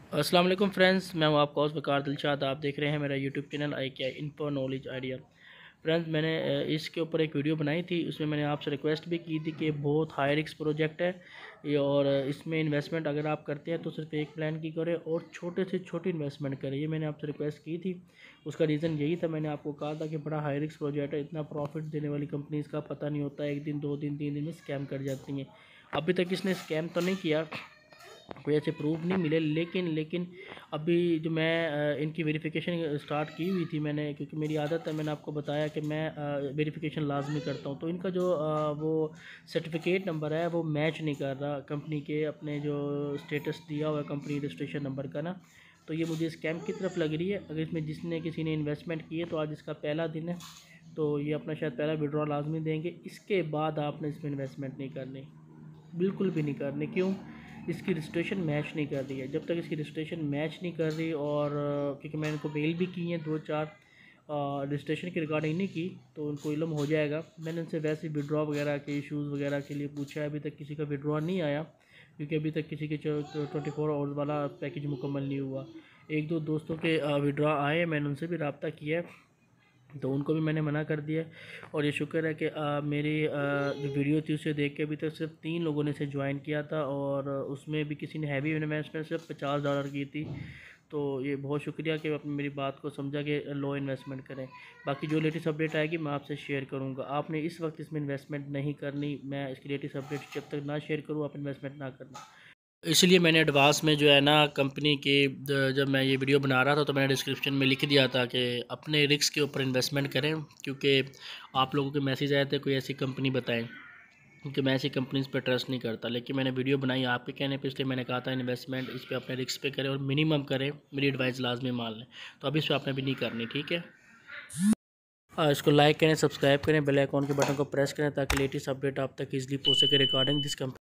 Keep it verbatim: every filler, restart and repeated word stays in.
अस्सलाम वालेकुम फ्रेंड्स, मैं हूं आपका होस्ट वकार दिलशाद। आप देख रहे हैं मेरा यूट्यूब चैनल आई क्या इन्फो नॉलेज आइडिया। फ्रेंड्स, मैंने अ, इसके ऊपर एक वीडियो बनाई थी, उसमें मैंने आपसे रिक्वेस्ट भी की थी कि बहुत हाई रिस्क प्रोजेक्ट है ये, और इसमें इन्वेस्टमेंट अगर आप करते हैं तो सिर्फ एक प्लान की करें और छोटे से छोटी इन्वेस्टमेंट करें। ये मैंने आपसे रिक्वेस्ट की थी। उसका रीज़न यही था, मैंने आपको कहा था कि बड़ा हाई रिस्क प्रोजेक्ट है, इतना प्रॉफिट देने वाली कंपनीज़ का पता नहीं होता, एक दिन दो दिन तीन दिन में स्कैम कर जाती हैं। अभी तक इसने स्कैम तो नहीं किया, कोई ऐसे प्रूफ नहीं मिले, लेकिन लेकिन अभी जो मैं इनकी वेरिफिकेशन स्टार्ट की हुई थी मैंने, क्योंकि मेरी आदत है, मैंने आपको बताया कि मैं वेरिफिकेशन लाजमी करता हूँ। तो इनका जो अ, वो सर्टिफिकेट नंबर है वो मैच नहीं कर रहा कंपनी के अपने जो स्टेटस दिया हुआ है कंपनी रजिस्ट्रेशन नंबर का ना। तो ये मुझे स्कैम की तरफ लग रही है। अगर इसमें जिसने किसी ने इन्वेस्टमेंट की है तो आज इसका पहला दिन है, तो ये अपना शायद पहला विड्रॉ लाजमी देंगे। इसके बाद आपने इसमें इन्वेस्टमेंट नहीं करनी, बिल्कुल भी नहीं करनी। क्यों? इसकी रजिस्ट्रेशन मैच नहीं कर रही है। जब तक इसकी रजिस्ट्रेशन मैच नहीं कर रही, और क्योंकि मैंने इनको मेल भी की हैं दो चार रजिस्ट्रेशन की रिगार्डिंग नहीं की, तो उनको इल्म हो जाएगा। मैंने उनसे वैसे विड्रॉ वगैरह के इश्यूज़ वगैरह के लिए पूछा है, अभी तक किसी का विड्रॉ नहीं आया, क्योंकि अभी तक किसी के ट्वेंटी फोर आवर्स वाला पैकेज मुकम्मल नहीं हुआ। एक दो दोस्तों के विड्रॉ आए, मैंने उनसे भी रब्ता किया है, तो उनको भी मैंने मना कर दिया। और ये शुक्र है कि आ, मेरी आ, जो वीडियो थी उसे देख के अभी तक सिर्फ तीन लोगों ने इसे ज्वाइन किया था, और उसमें भी किसी ने हैवी इन्वेस्टमेंट सिर्फ पचास डॉलर की थी। तो ये बहुत शुक्रिया कि आपने मेरी बात को समझा कि लो इन्वेस्टमेंट करें। बाकी जो लेटेस्ट अपडेट आएगी मैं आपसे शेयर करूंगा। आपने इस वक्त इसमें इन्वेस्टमेंट नहीं करनी, मैं इसकी लेटेस्ट अपडेट जब तक ना शेयर करूँ आप इन्वेस्टमेंट ना करना। इसलिए मैंने एडवांस में जो है ना कंपनी के, जब मैं ये वीडियो बना रहा था तो मैंने डिस्क्रिप्शन में लिख दिया था कि अपने रिस्क के ऊपर इन्वेस्टमेंट करें, क्योंकि आप लोगों के मैसेज आए थे कोई ऐसी कंपनी बताएं, क्योंकि मैं ऐसी कंपनीज़ पर ट्रस्ट नहीं करता। लेकिन मैंने वीडियो बनाई आपके कहने पे, इसलिए मैंने कहा था इन्वेस्टमेंट इस पर अपने रिस्क पे करें और मिनिमम करें, मेरी एडवाइस लाजमी मान लें। तो अभी इस पर आपने भी नहीं करनी, ठीक है। हाँ, इसको लाइक करें, सब्सक्राइब करें, बेल आइकॉन के बटन को प्रेस करें, ताकि लेटेस्ट अपडेट आप तक ईजिली पहुँच सके रिकॉर्डिंग दिस कंपनी।